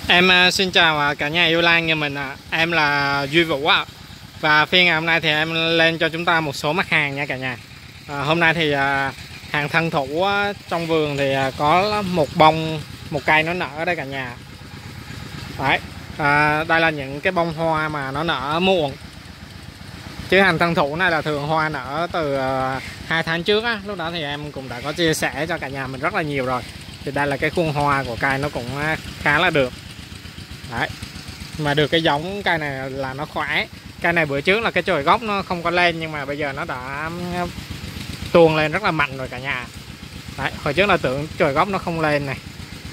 Xin chào cả nhà yêu lan nhà mình Em là Duy Vũ ạ. Và phiên ngày hôm nay thì em lên cho chúng ta một số mặt hàng nha cả nhà. Hôm nay thì hàng thân thủ trong vườn thì có một bông, một cây nó nở ở đây cả nhà. Đấy, đây là những cái bông hoa mà nó nở muộn. Chứ hàng thân thủ này là thường hoa nở từ 2 tháng trước á. Lúc đó thì em cũng đã có chia sẻ cho cả nhà mình rất là nhiều rồi. Thì đây là cái khuôn hoa của cây nó cũng khá là được. Đấy, mà được cái giống cây này là nó khỏe. Cây này bữa trước là cái chồi gốc nó không có lên, nhưng mà bây giờ nó đã tuôn lên rất là mạnh rồi cả nhà. Đấy, hồi trước là tưởng chồi gốc nó không lên này.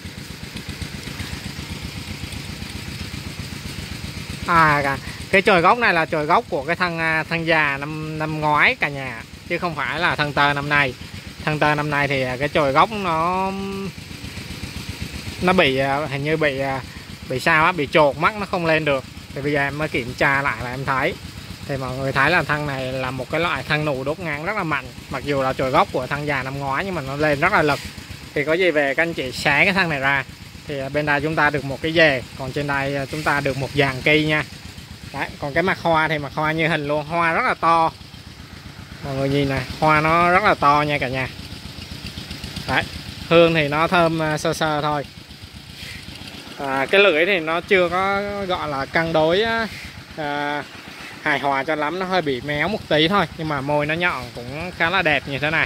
Cái chồi gốc này là chồi gốc của cái thân già năm ngoái cả nhà, chứ không phải là thân tơ năm nay. Thân tơ năm nay thì cái chồi gốc nó bị hình như bị sao á, bị chột mắt nó không lên được. Thì bây giờ em mới kiểm tra lại là em thấy, thì mọi người thấy là thân này là một cái loại thân nụ đốt ngắn rất là mạnh. Mặc dù là chồi gốc của thân già năm ngoái nhưng mà nó lên rất là lực. Thì có gì về các anh chị xé cái thân này ra, thì bên đây chúng ta được một cái dề, còn trên đây chúng ta được một dàn cây nha. Đấy, còn cái mặt hoa thì mặt hoa như hình luôn, hoa rất là to. Mọi người nhìn này, hoa nó rất là to nha cả nhà. Đấy, hương thì nó thơm sơ sơ thôi. Cái lưỡi thì nó chưa có gọi là cân đối hài hòa cho lắm, nó hơi bị méo một tí thôi, nhưng mà môi nó nhọn cũng khá là đẹp như thế này.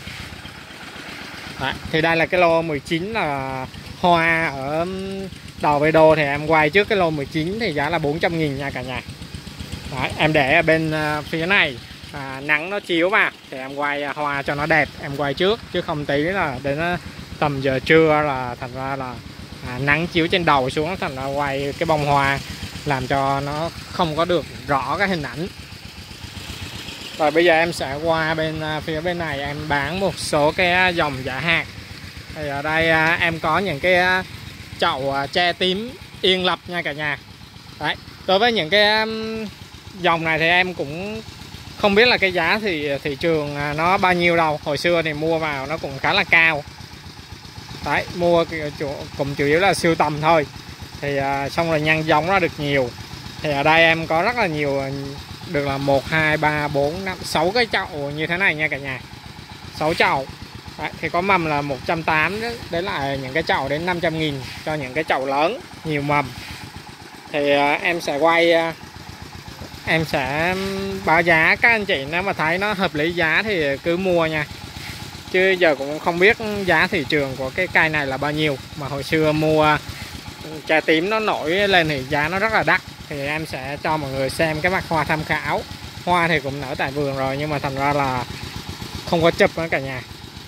Đấy, thì đây là cái lô 19 là hoa ở đầu video thì em quay trước cái lô 19 thì giá là 400.000 nha cả nhà. Đấy, em để ở bên phía này nắng nó chiếu vào thì em quay hoa cho nó đẹp, em quay trước, chứ không tí là đến tầm giờ trưa là thành ra là nắng chiếu trên đầu xuống, thành ra quay cái bông hoa làm cho nó không có được rõ cái hình ảnh. Rồi bây giờ em sẽ qua bên phía bên này em bán một số cái dòng giả hạt. Thì ở đây em có những cái chậu tre tím yên lập nha cả nhà. Đấy, đối với những cái dòng này thì em cũng không biết là cái giá thì thị trường nó bao nhiêu đâu. Hồi xưa thì mua vào nó cũng khá là cao. Đấy, mua cũng chủ yếu là sưu tầm thôi. Thì xong rồi nhân giống ra được nhiều. Thì ở đây em có rất là nhiều, được là 1, 2, 3, 4, 5, 6 cái chậu như thế này nha cả nhà. 6 chậu. Đấy, thì có mầm là 180. Đấy là những cái chậu đến 500.000 cho những cái chậu lớn, nhiều mầm. Thì em sẽ quay, em sẽ báo giá các anh chị, nếu mà thấy nó hợp lý giá thì cứ mua nha. Chứ giờ cũng không biết giá thị trường của cái cây này là bao nhiêu. Mà hồi xưa mua trà tím nó nổi lên thì giá nó rất là đắt. Thì em sẽ cho mọi người xem cái mặt hoa tham khảo. Hoa thì cũng nở tại vườn rồi, nhưng mà thành ra là không có chụp nữa cả nhà.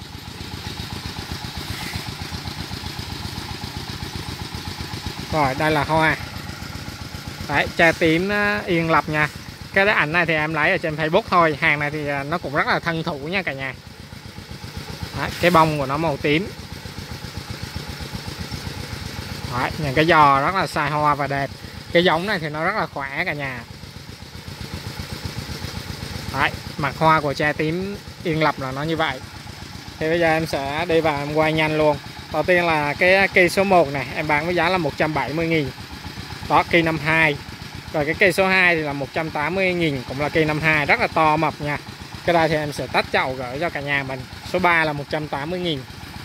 Rồi đây là hoa. Đấy, trà tím yên lập nha. Cái ảnh này thì em lấy ở trên Facebook thôi. Hàng này thì nó cũng rất là thân thủ nha cả nhà. Đấy, cái bông của nó màu tím. Đấy, những cái giò rất là sai hoa và đẹp. Cái giống này thì nó rất là khỏe cả nhà. Đấy, mặt hoa của tre tím yên lập là nó như vậy. Thì bây giờ em sẽ đi vào em quay nhanh luôn. Đầu tiên là cái cây số 1 này em bán với giá là 170.000. Đó, cây 52. Rồi cái cây số 2 thì là 180.000, cũng là cây 52 rất là to mập nha. Cái đây thì em sẽ tách chậu gửi cho cả nhà mình. Số 3 là 180.000.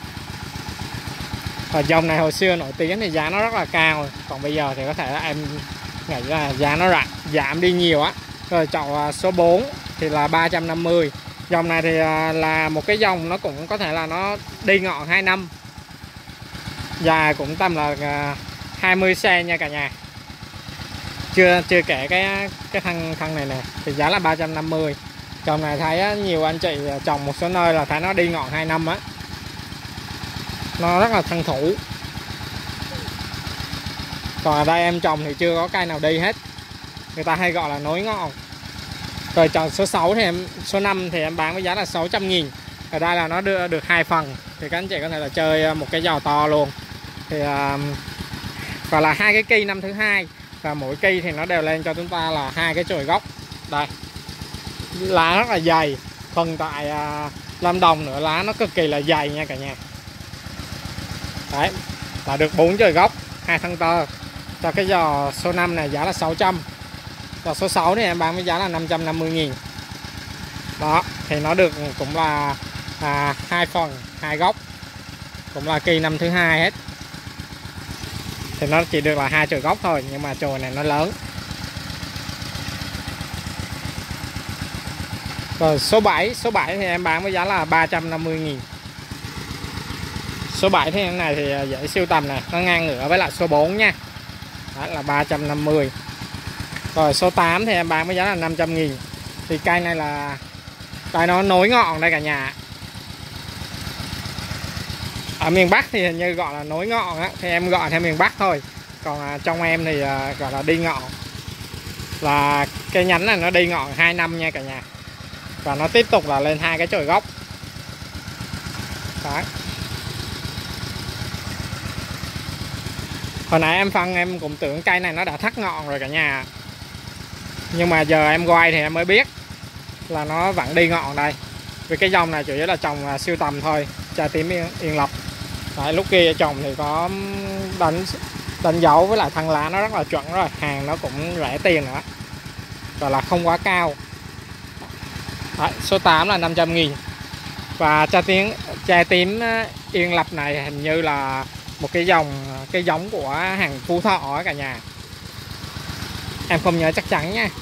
Và dòng này hồi xưa nổi tiếng thì giá nó rất là cao. Còn bây giờ thì có thể là em nghĩ là giá nó giảm đi nhiều á. Rồi chậu số 4 thì là 350. Dòng này thì là một cái dòng nó cũng có thể là nó đi ngọn 2 năm. Dài cũng tầm là 20 cm nha cả nhà. Chưa kể cái thân này nè thì giá là 350. Dòng này thấy nhiều anh chị trồng một số nơi là thấy nó đi ngọn 2 năm á. Nó rất là thân thủ. Còn ở đây em trồng thì chưa có cây nào đi hết. Người ta hay gọi là nối ngọn. Rồi chậu số 6 thì số 5 thì em bán với giá là 600.000. Ở đây là nó đưa được 2 phần. Thì các anh chị có thể là chơi một cái giò to luôn. Thì gọi là 2 cái cây năm thứ 2. Và mỗi cây thì nó đều lên cho chúng ta là 2 cái chồi gốc. Đây, lá rất là dày. Phần tại Lâm Đồng nữa, lá nó cực kỳ là dày nha cả nhà. Đấy, là được 4 chồi gốc, 2 thân tơ. Cho cái giò số 5 này giá là 600. Giò số 6 thì em bán với giá là 550.000. Đó, thì nó được cũng là 2 phần, 2 gốc. Cũng là kỳ năm thứ 2 hết. Thì nó chỉ được là 2 chồi gốc thôi, nhưng mà chồi này nó lớn. Rồi số 7 thì em bán với giá là 350.000. Số 7 thì này thì dễ sưu tầm này, nó ngang ngửa với lại số 4 nha. Đó là 350. Rồi số 8 thì em bán với giá là 500.000. Thì cây này là cây nó nối ngọn đây cả nhà. Ở miền Bắc thì hình như gọi là nối ngọn á, thì em gọi theo miền Bắc thôi. Còn trong em thì gọi là đi ngọn. Là cái nhánh này nó đi ngọn 2 năm nha cả nhà. Và nó tiếp tục là lên 2 cái chồi gốc. Đấy. Hồi nãy em phân em cũng tưởng cây này nó đã thắt ngọn rồi cả nhà. Nhưng mà giờ em quay thì em mới biết là nó vẫn đi ngọn đây. Vì cái dòng này chủ yếu là trồng siêu tầm thôi, trái tím Yên Lập. Đấy, lúc kia trồng thì có đánh dấu với lại thân lá nó rất là chuẩn rồi, hàng nó cũng rẻ tiền nữa, và là không quá cao. Đấy, số 8 là 500.000. Và trái tím Yên Lập này hình như là một cái giống của hàng Phú Thọ cả nhà. Em không nhớ chắc chắn nha.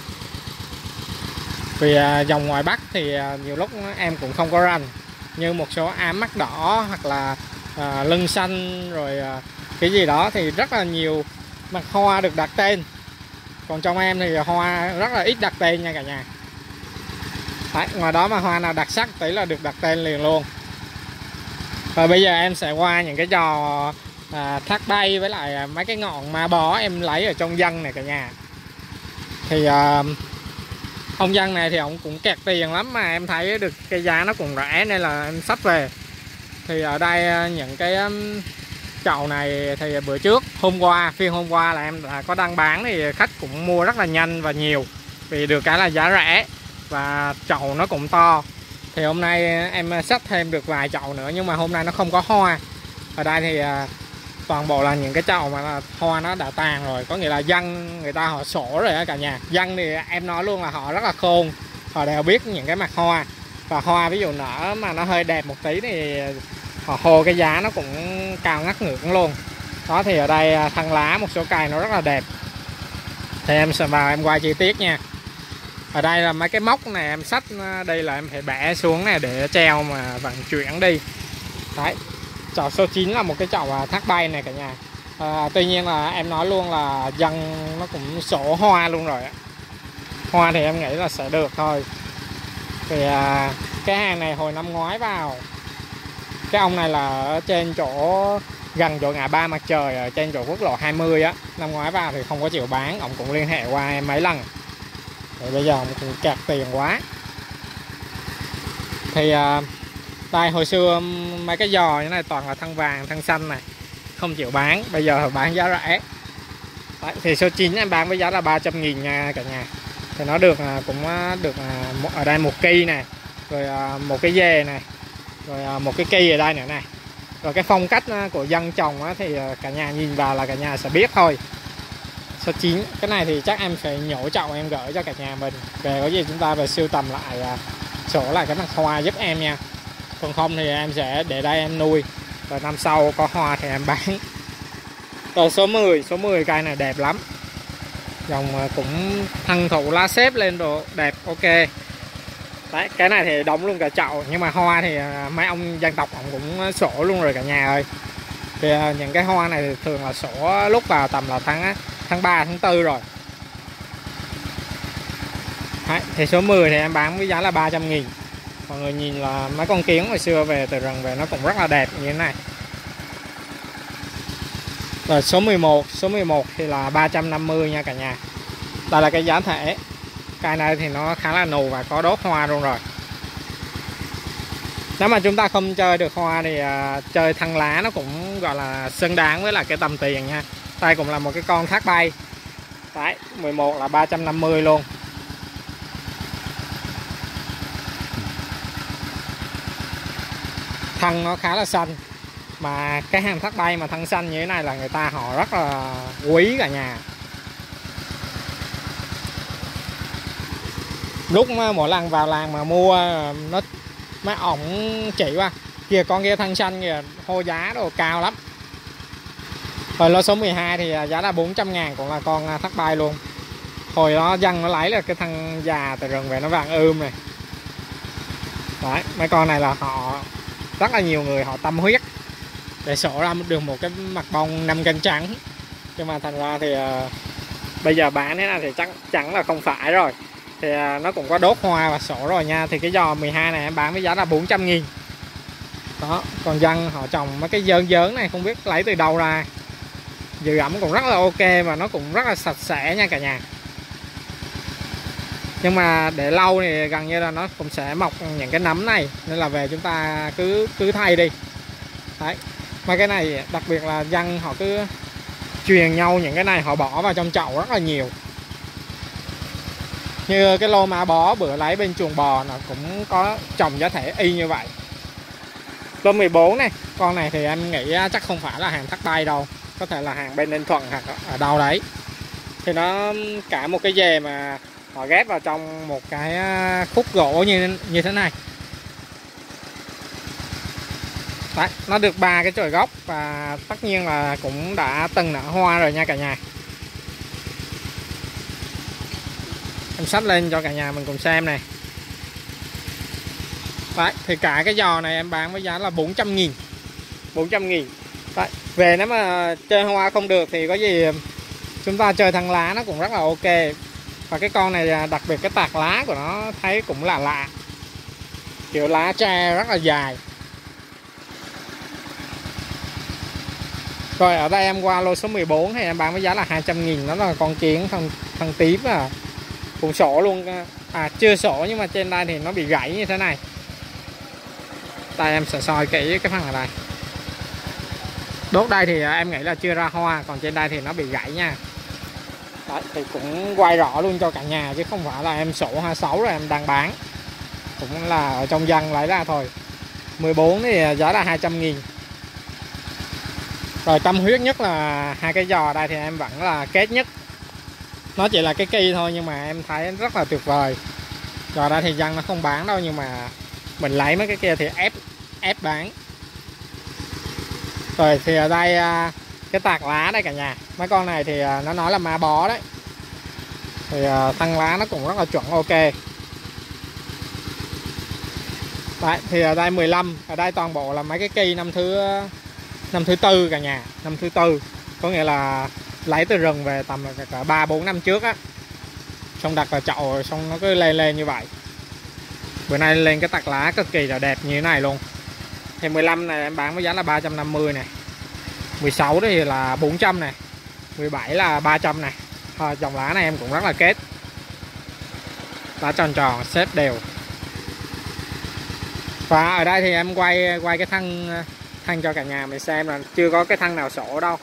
Vì dòng ngoài Bắc thì nhiều lúc em cũng không có rành. Như một số ám mắt đỏ hoặc là lưng xanh rồi cái gì đó thì rất là nhiều mặt hoa được đặt tên. Còn trong em thì hoa rất là ít đặt tên nha cả nhà. Đấy, ngoài đó mà hoa nào đặc sắc tí là được đặt tên liền luôn. Và bây giờ em sẽ qua những cái giò thác bay với lại mấy cái ngọn ma bó em lấy ở trong dân này cả nhà. Thì ông dân này thì ông cũng kẹt tiền lắm, mà em thấy được cái giá nó cũng rẻ nên là em xách về. Thì ở đây những cái chậu này thì bữa trước phiên hôm qua là em đã có đăng bán, thì khách cũng mua rất là nhanh và nhiều, vì được cái là giá rẻ và chậu nó cũng to. Thì hôm nay em xách thêm được vài chậu nữa, nhưng mà hôm nay nó không có hoa. Ở đây thì toàn bộ là những cái chậu mà là hoa nó đã tàn rồi, có nghĩa là dân người ta họ sổ rồi đó cả nhà. Dân thì em nói luôn là họ rất là khôn, họ đều biết những cái mặt hoa. Và hoa ví dụ nở mà nó hơi đẹp một tí thì họ hô cái giá nó cũng cao ngất ngưỡng luôn. Đó, thì ở đây thân lá một số cây nó rất là đẹp. Thì em sẽ vào em quay chi tiết nha. Ở đây là mấy cái móc này em xách đây là em phải bẻ xuống này để treo mà vận chuyển đi. Đấy, chậu số 9 là một cái chậu thác bay này cả nhà. Tuy nhiên là em nói luôn là dân nó cũng sổ hoa luôn rồi. Hoa thì em nghĩ là sẽ được thôi. Thì cái hàng này hồi năm ngoái vào, cái ông này là ở trên chỗ gần chỗ ngã ba Mặt Trời, ở trên chỗ quốc lộ 20 á. Năm ngoái vào thì không có chịu bán, ông cũng liên hệ qua em mấy lần. Thì bây giờ ông cũng kẹt tiền quá. Thì đây hồi xưa mấy cái giò như này toàn là thân vàng, thân xanh này, không chịu bán, bây giờ bán giá rẻ. Đấy, thì số 9 em bán với giá là 300.000 nha cả nhà. Thì nó được cũng được ở đây một cây này, rồi một cái dề này, rồi một cái cây ở đây nữa này. Rồi cái phong cách của dân trồng thì cả nhà nhìn vào là cả nhà sẽ biết thôi. Số 9 cái này thì chắc em phải nhổ chậu em gửi cho cả nhà mình, về có gì chúng ta về sưu tầm lại, sổ lại cái mặt hoa giúp em nha. Còn không thì em sẽ để đây em nuôi, rồi năm sau có hoa thì em bán. Rồi số 10 cây này đẹp lắm, dòng cũng thân thụ lá xếp lên đồ đẹp, ok. Đấy, cái này thì đóng luôn cả chậu, nhưng mà hoa thì mấy ông dân tộc họ cũng sổ luôn rồi cả nhà ơi. Thì những cái hoa này thì thường là sổ lúc vào tầm là tháng 3, tháng 4 rồi. Đấy, thì số 10 thì em bán với giá là 300.000. Mọi người nhìn là mấy con kiến hồi xưa về từ rừng về nó cũng rất là đẹp như thế này. Rồi số 11 thì là 350 nha cả nhà. Đây là cái giá thể. Cây này thì nó khá là nù và có đốt hoa luôn rồi. Nếu mà chúng ta không chơi được hoa thì chơi thân lá nó cũng gọi là xứng đáng với lại cái tầm tiền nha. Đây cũng là một cái con thác bay. Đấy, 11 là 350 luôn. Thân nó khá là xanh. Mà cái hàm thác bay mà thân xanh như thế này là người ta họ rất là quý cả nhà. Lúc mỗi lần vào làng mà mua nó mấy ổng chỉ qua kìa, con kia thân xanh kìa, hô giá đồ cao lắm. Rồi lô số 12 thì giá là 400.000, cũng là con thác bay luôn. Hồi đó dân nó lấy là cái thân già từ rừng về nó vàng này. Đấy, mấy con này là họ rất là nhiều người họ tâm huyết để sổ ra được một cái mặt bông 5 cân trắng. Nhưng mà thành ra thì bây giờ bán thế này thì chắc chắn là không phải rồi. Thì nó cũng có đốt hoa và sổ rồi nha. Thì cái giò 12 này em bán với giá là 400.000. Đó, còn dân họ trồng mấy cái dớn này không biết lấy từ đâu ra. Giữ ẩm cũng rất là ok và nó cũng rất là sạch sẽ nha cả nhà. Nhưng mà để lâu thì gần như là nó cũng sẽ mọc những cái nấm này, nên là về chúng ta cứ thay đi. Đấy, mà cái này đặc biệt là dân họ cứ truyền nhau những cái này, họ bỏ vào trong chậu rất là nhiều. Như cái lô má bó bữa lấy bên chuồng bò nó cũng có trồng giá thể y như vậy. Lô 14 này, con này thì em nghĩ chắc không phải là hàng thác bay đâu, có thể là hàng bên Ninh Thuận hoặc ở đâu đấy. Thì nó cả một cái dề mà họ ghép vào trong một cái khúc gỗ như thế này. Đấy, nó được 3 cái chồi gốc và tất nhiên là cũng đã từng nở hoa rồi nha cả nhà. Em xách lên cho cả nhà mình cùng xem này. Đấy, thì cả cái giò này em bán với giá là 400.000. 400.000. Đấy, về nếu mà chơi hoa không được thì có gì chúng ta chơi thân lá nó cũng rất là ok. Và cái con này đặc biệt cái tạc lá của nó thấy cũng là lạ. Kiểu lá tre rất là dài. Rồi ở đây em qua lô số 14 thì em bán với giá là 200.000. Đó là con kiến thân tím à. Cũng sổ luôn. À chưa sổ nhưng mà trên đây thì nó bị gãy như thế này. Đây em sẽ soi kỹ cái phần ở đây. Đốt đây thì em nghĩ là chưa ra hoa, còn trên đây thì nó bị gãy nha. Đấy, thì cũng quay rõ luôn cho cả nhà chứ không phải là em sổ hoa xấu rồi em đang bán. Cũng là ở trong dân lấy ra thôi. 14 thì giá là 200.000. Rồi tâm huyết nhất là hai cái giò đây thì em vẫn là kết nhất. Nó chỉ là cái cây thôi nhưng mà em thấy rất là tuyệt vời. Giò đây thì dân nó không bán đâu, nhưng mà mình lấy mấy cái kia thì ép bán. Rồi thì ở đây cái tạc lá đây cả nhà. Mấy con này thì nó nói là ma bó đấy. Thì tăng lá nó cũng rất là chuẩn ok. Đấy, thì ở đây 15. Ở đây toàn bộ là mấy cái cây năm thứ tư cả nhà. Năm thứ tư. Có nghĩa là lấy từ rừng về tầm cả 3-4 năm trước á. Xong đặt vào chậu xong nó cứ lên như vậy. Bữa nay lên cái tạc lá cực kỳ là đẹp như thế này luôn. Thì 15 này em bán với giá là 350 này. 16 thì là 400 này. 17 là 300 này. Thôi, dòng lá này em cũng rất là kết. Lá tròn tròn xếp đều. Và ở đây thì em quay cái thân cho cả nhà mình xem là chưa có cái thân nào sổ đâu.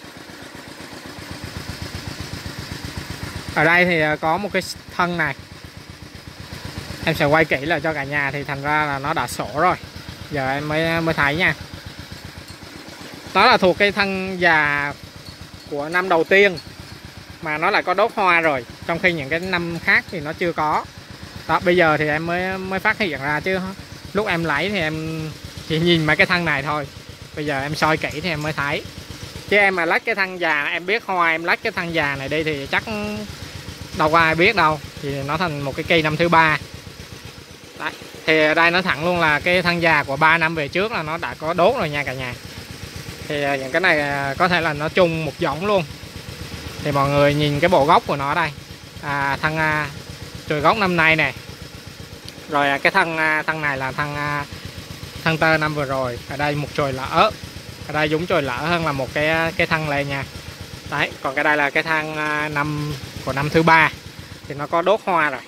Ở đây thì có một cái thân này. Em sẽ quay kỹ lại cho cả nhà thì thành ra là nó đã sổ rồi. Giờ em mới thấy nha. Đó là thuộc cái thân già của năm đầu tiên mà nó lại có đốt hoa rồi, trong khi những cái năm khác thì nó chưa có. Đó, bây giờ thì em mới phát hiện ra, chứ lúc em lấy thì em chỉ nhìn mấy cái thân này thôi. Bây giờ em soi kỹ thì em mới thấy. Chứ em mà lách cái thân già, em biết hoa em lách cái thân già này đi thì chắc đâu có ai biết đâu. Thì nó thành một cái cây năm thứ 3. Đấy, thì ở đây nó thẳng luôn là cái thân già của 3 năm về trước là nó đã có đốt rồi nha cả nhà. Thì những cái này có thể là nó chung một giống luôn. Thì mọi người nhìn cái bộ gốc của nó đây. Thân chồi gốc năm nay này. Rồi cái thân này là thân tơ năm vừa rồi. Ở đây một chồi lỡ. Ở đây giống chồi lỡ hơn là một cái thân lên nha. Đấy, còn cái đây là cái thân của năm thứ 3. Thì nó có đốt hoa rồi.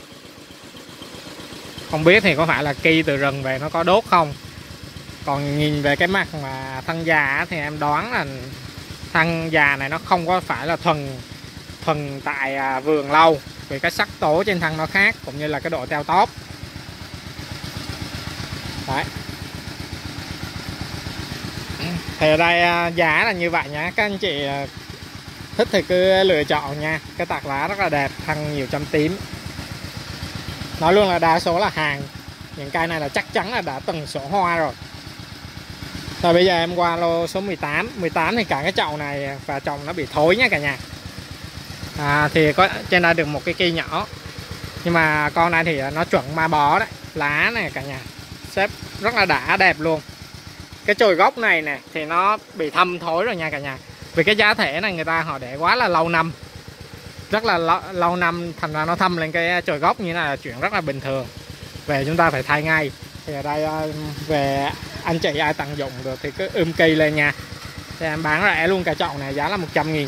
Không biết thì có phải là cây từ rừng về nó có đốt không. Còn nhìn về cái mặt mà thân già thì em đoán là thân già này nó không có phải là thuần tại vườn lâu. Vì cái sắc tố trên thân nó khác, cũng như là cái độ teo tóp. Đấy. Thì ở đây giá là như vậy nhá. Các anh chị thích thì cứ lựa chọn nha. Cái tạc lá rất là đẹp, thân nhiều châm tím. Nói luôn là đa số là hàng. Những cây này là chắc chắn là đã từng sổ hoa rồi. Rồi bây giờ em qua lô số 18. 18 thì cả cái chậu này và chậu nó bị thối nha cả nhà. Thì có trên đây được một cái cây nhỏ. Nhưng mà con này thì nó chuẩn ma bó đấy. Lá này cả nhà, xếp rất là đã đẹp luôn. Cái chồi gốc này nè thì nó bị thâm thối rồi nha cả nhà. Vì cái giá thể này người ta họ để quá là lâu năm, rất là lâu năm, thành ra nó thâm lên cái chồi gốc như thế này là chuyện rất là bình thường. Về chúng ta phải thay ngay. Thì ở đây về anh chị ai tận dụng được thì cứ cây lên nha. Thì em bán rẻ luôn cả chậu này, giá là 100.000.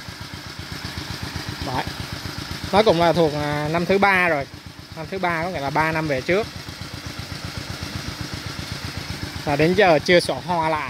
Đấy. Nó cũng là thuộc năm thứ 3 rồi. Năm thứ 3 có nghĩa là 3 năm về trước. Và đến giờ chưa sổ hoa lại.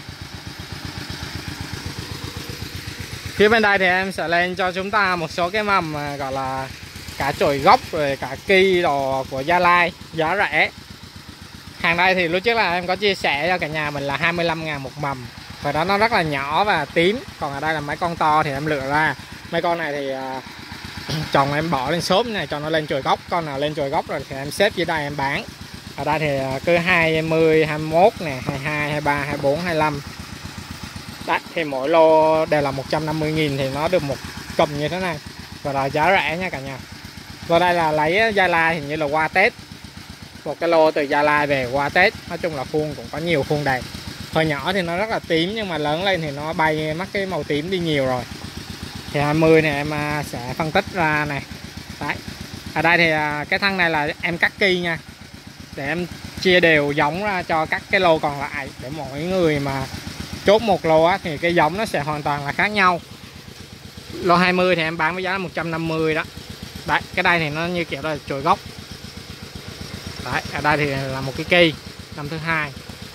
Phía bên đây thì em sẽ lên cho chúng ta một số cái mầm gọi là cả chồi gốc rồi cả cây đồ của Gia Lai, giá rẻ. Hàng đây thì lúc trước là em có chia sẻ cho cả nhà mình là 25.000 một mầm. Và đó nó rất là nhỏ và tím. Còn ở đây là mấy con to thì em lựa ra. Mấy con này thì chồng em bỏ lên xốp này cho nó lên chồi gốc. Con nào lên chồi gốc rồi thì em xếp dưới đây em bán. Ở đây thì cứ 20, 21 nè, 22, 23, 24, 25. Đấy, thì mỗi lô đều là 150.000 thì nó được một cụm như thế này. Và là giá rẻ nha cả nhà. Và đây là lấy Gia Lai hình như là qua Tết. Một cái lô từ Gia Lai về qua Tết. Nói chung là khuôn cũng có nhiều khuôn đẹp. Hồi nhỏ thì nó rất là tím nhưng mà lớn lên thì nó bay mất cái màu tím đi nhiều rồi. Thì 20 này em sẽ phân tích ra này. Đấy. Ở đây thì cái thân này là em cắt ki nha. Để em chia đều giống ra cho các cái lô còn lại. Để mỗi người mà chốt một lô á, thì cái giống nó sẽ hoàn toàn là khác nhau. Lô 20 thì em bán với giá là 150 đó. Đấy, cái đây thì nó như kiểu là chồi gốc. Đấy, ở đây thì là một cái cây năm thứ 2.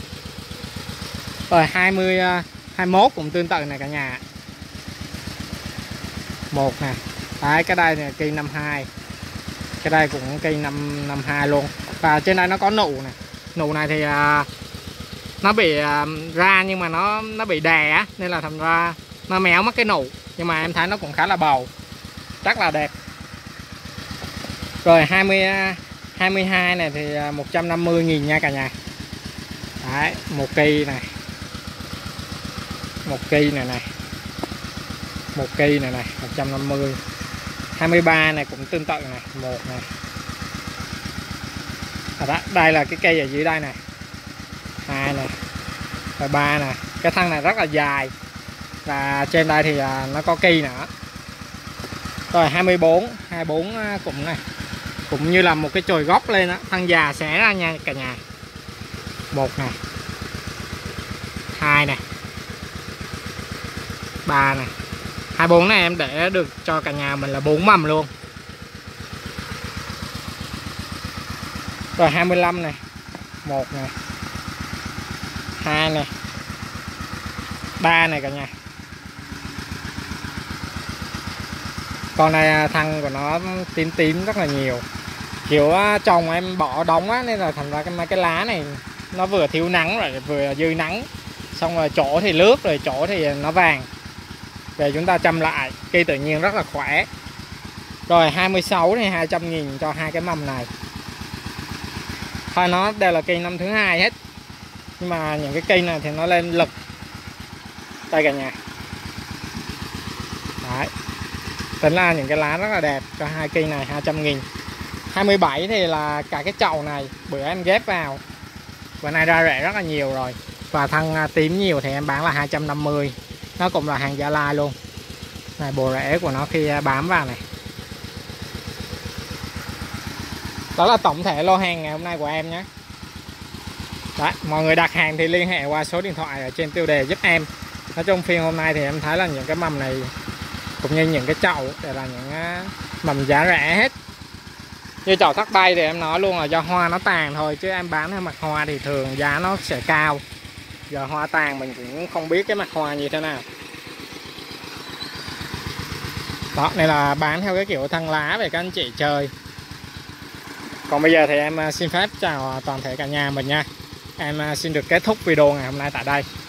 Rồi 20, 21 cũng tương tự này cả nhà. Một nè. Đấy, cái đây là cây 52. Cái đây cũng cây 52 luôn. Và trên đây nó có nụ nè. Nụ này thì nó bị ra nhưng mà nó bị đè á, nên là thành ra nó méo mất cái nụ. Nhưng mà em thấy nó cũng khá là bầu, rất là đẹp. Rồi 22 này thì 150.000 nha cả nhà. Đấy, một cây này. Một cây này này. Một cây này này, 150. 23 này cũng tương tự này, một này. Đó, đây là cái cây ở dưới đây này. 2 này. Rồi 3 nè. Cái thân này rất là dài. Và trên đây thì nó có cây nữa. Rồi 24 cũng này. Cũng như là một cái chồi gốc lên á, thân già xẻ ra nha cả nhà. Một này. 2 này. 3 này. 24 này em để được cho cả nhà mình là 4 mầm luôn. Rồi 25 này. 1 này. 2 này. 3 này cả nhà. Con này thân của nó tím tím rất là nhiều. Kiểu chồng em bỏ đóng á, nên là thành ra mấy cái lá này nó vừa thiếu nắng rồi vừa dư nắng. Xong rồi chỗ thì lướt rồi chỗ thì nó vàng. Về chúng ta chăm lại, cây tự nhiên rất là khỏe. Rồi 26 này 200.000 cho hai cái mầm này. Thôi nó đều là cây năm thứ 2 hết. Nhưng mà những cái cây này thì nó lên lực. Đây cả nhà. Đấy. Tính là những cái lá rất là đẹp cho hai cây này 200.000. 27 thì là cả cái chậu này bữa em ghép vào. Bữa nay ra rẻ rất là nhiều rồi. Và thân tím nhiều thì em bán là 250. Nó cũng là hàng Gia Lai luôn. Này bộ rễ của nó khi bám vào này. Đó là tổng thể lô hàng ngày hôm nay của em nhé. Đấy, mọi người đặt hàng thì liên hệ qua số điện thoại ở trên tiêu đề giúp em. Nói chung phiên hôm nay thì em thấy là những cái mầm này cũng như những cái chậu đều là những mầm giá rẻ hết. Như chậu thắt bay thì em nói luôn là do hoa nó tàn thôi, chứ em bán theo mặt hoa thì thường giá nó sẽ cao. Giờ hoa tàn mình cũng không biết cái mặt hoa như thế nào. Đó, nên là bán theo cái kiểu thân lá về các anh chị chơi. Còn bây giờ thì em xin phép chào toàn thể cả nhà mình nha. Em xin được kết thúc video ngày hôm nay tại đây.